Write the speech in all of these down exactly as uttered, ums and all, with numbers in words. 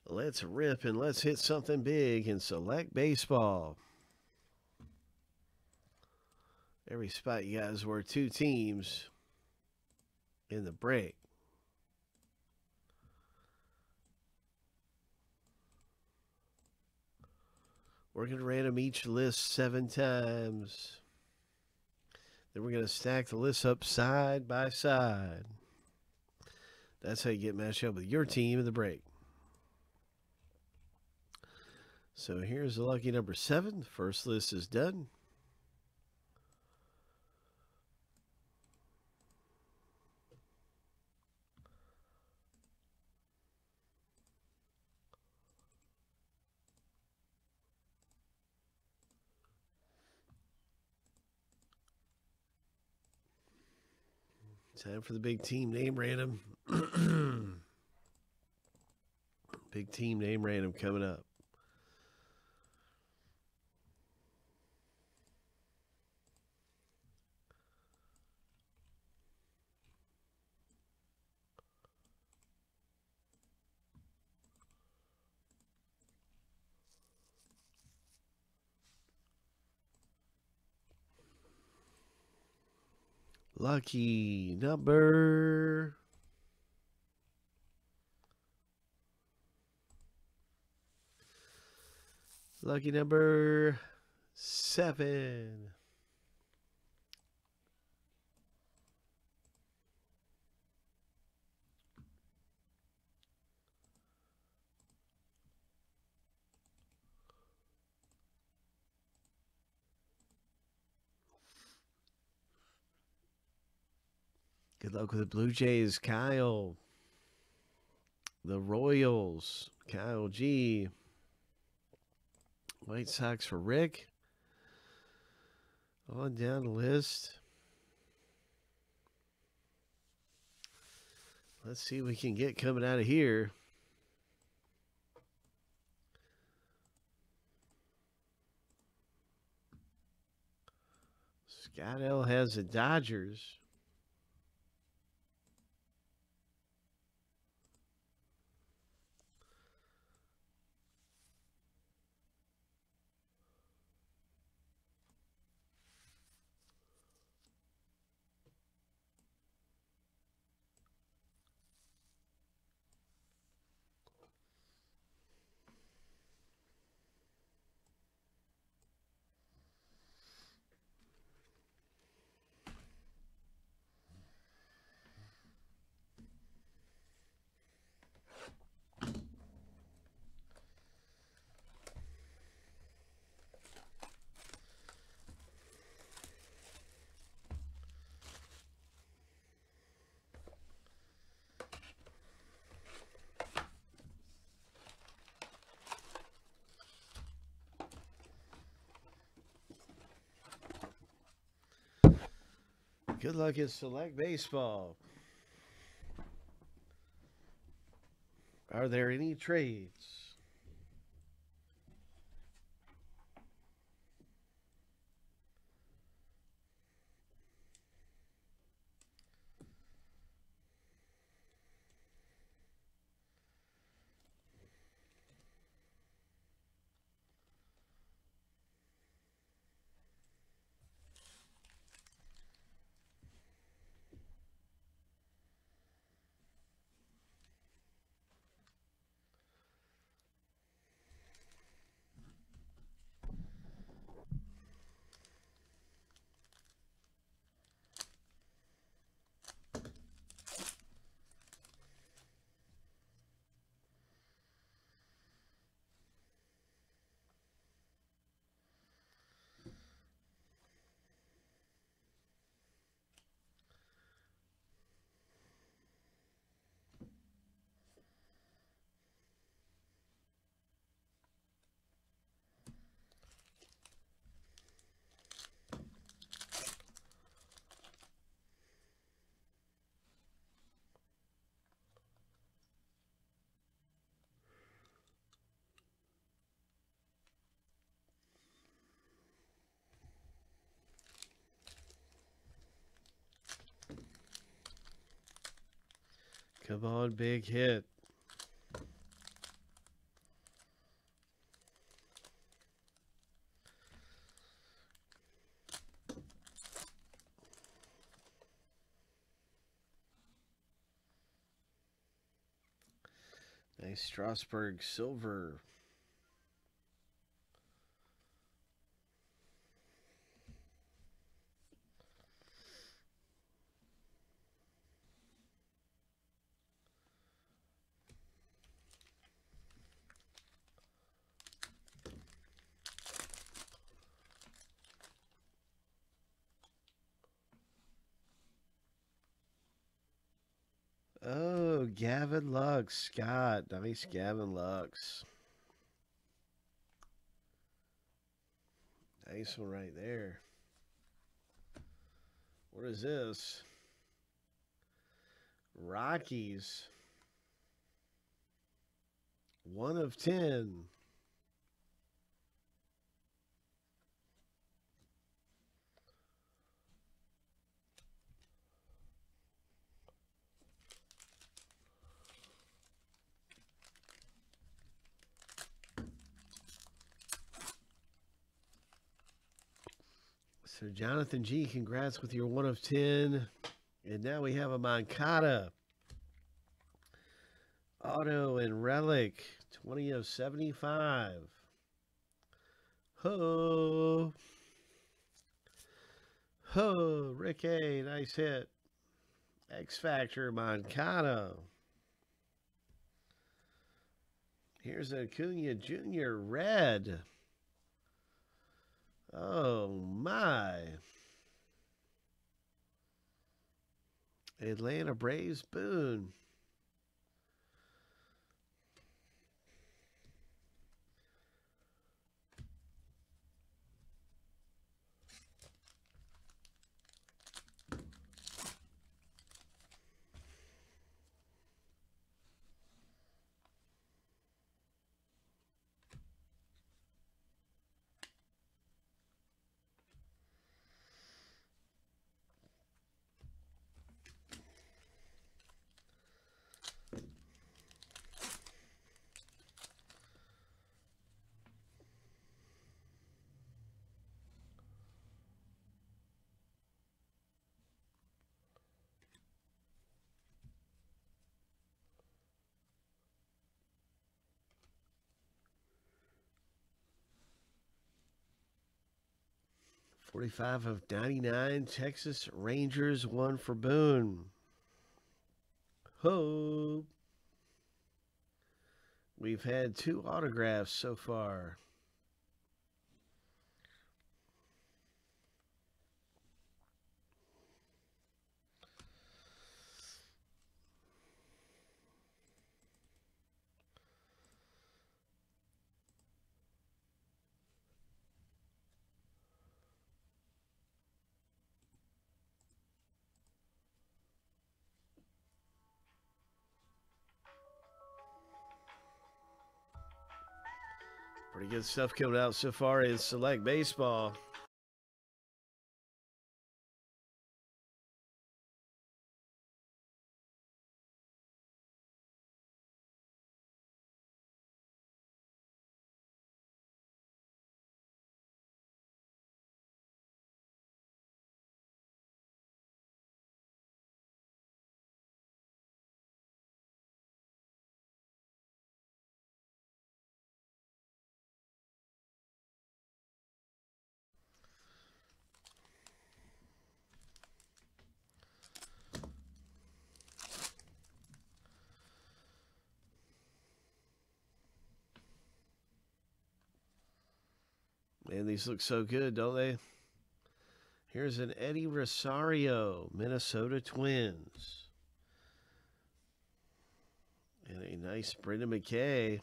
Let's rip and let's hit something big in Select Baseball. Every spot you guys were two teams in the break. We're going to random each list seven times. Then we're going to stack the lists up side by side. That's how you get matched up with your team in the break. So here's the lucky number seven. The first list is done. Time for the big team name random. Big team name random coming up. Lucky number Lucky number seven. Good luck with the Blue Jays, Kyle. The Royals, Kyle G. White Sox for Rick. On down the list. Let's see what we can get coming out of here. Scott L has the Dodgers. Good luck in Select Baseball. Are there any trades? Come on, big hit. Nice Strasburg silver. Oh, Gavin Lux. Scott. Nice Gavin Lux. Nice one right there. What is this? Rockies. One of ten. So Jonathan G, congrats with your one of ten. And now we have a Moncada. Auto and Relic. twenty of seventy-five. Ho. Ho. Rick A. Nice hit. X Factor Moncada. Here's Acuna Junior Red. Oh, my. Atlanta Braves Boone. forty-five of ninety-nine. Texas Rangers, one for Boone. Ho. We've had two autographs so far. Pretty good stuff coming out so far in Select Baseball. Man, these look so good, don't they? Here's an Eddie Rosario, Minnesota Twins. And a nice Brendan McKay.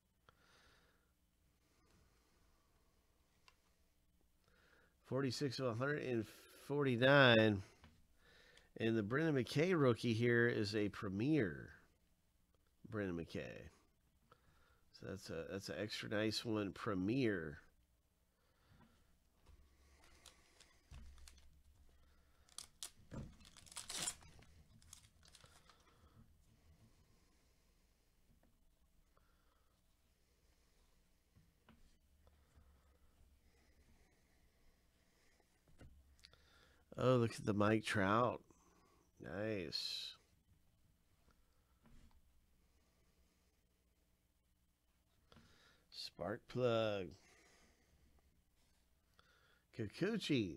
forty-six of one hundred forty-nine. And the Brendan McKay rookie here is a premier Brendan McKay. So that's a that's an extra nice one, premier. Oh, look at the Mike Trout. Nice. Spark plug. Kikuchi.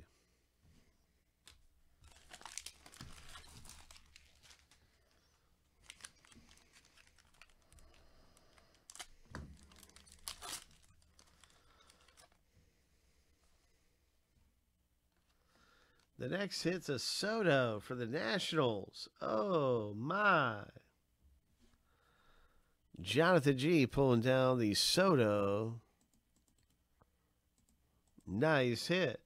The next hit's a Soto for the Nationals. Oh, my. Jonathan G pulling down the Soto. Nice hit.